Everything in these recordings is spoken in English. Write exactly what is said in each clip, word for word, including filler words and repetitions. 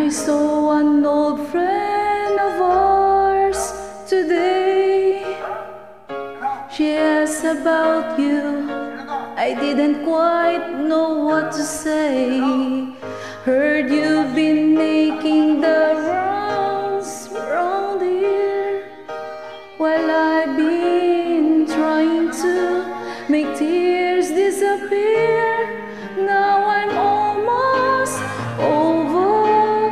saw an old friend of ours today. She asked about you. I didn't quite know what to say. Heard you've been making the rounds around here, while I've been trying to make tears disappear. Now I'm almost over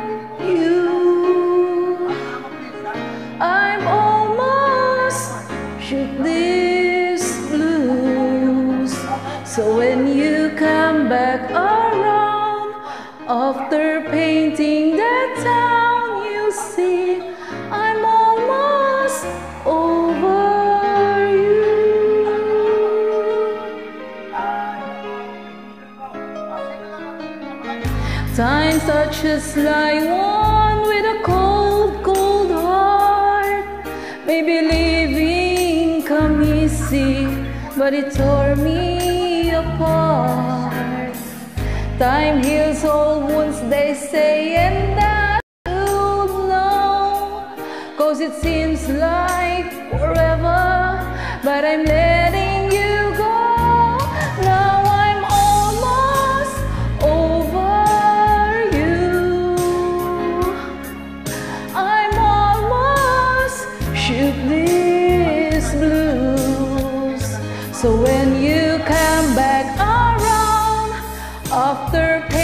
you. I'm almost shook these blues. So when you come back around, after painting the town, you see I'm almost over you. Time touches like one with a cold, cold heart. Maybe leaving come easy, but it tore me apart. Time heals all wounds, they say, and I should know, 'cause it seems like forever, but I'm letting you go. Now I'm almost over you. I'm almost shook these blues. So when you come back around, after